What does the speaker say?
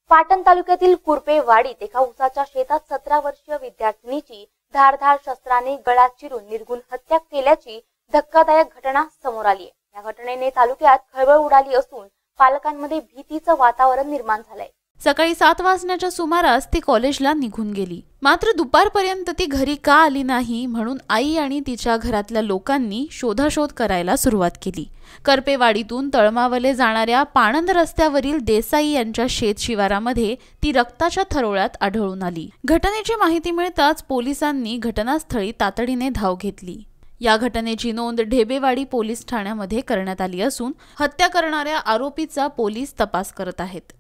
पाटण तालुक्यातील कुरपेवाडीत एका ऊसाच्या शेतात 17 वर्षीय विद्यार्थिनीची धारधार शस्त्राने गळा चिरून निर्घृण हत्या केल्याची धक्कादायक घटना समोर आली आहे। या घटनेने तालुक्यात खळबळ उडाली असून पालकांमध्ये भीतीचं वातावरण निर्माण झालंय। सकाळी 7 वाजण्याच्या सुमारास ती कॉलेजला निघून गेली, मात्र दुपारपर्यंत ती घरी का आली नाही म्हणून आई आणि तिच्या घरातल्या लोकांनी शोधाशोध करायला सुरुवात केली। करपेवाडीतून तळमावले जाणाऱ्या पाणंद रस्त्यावरील देसाई यांच्या शेत शिवारामध्ये ती रक्ताच्या थरोळ्यात आढळून आली। घटनेची माहिती मिळताच पोलिसांनी घटनास्थळी तातडीने धाव घेतली। या घटनेची नोंद ढेबेवाडी पोलीस ठाण्यामध्ये करण्यात आली असून हत्या करणाऱ्या आरोपीचा पोलीस तपास करत आहेत।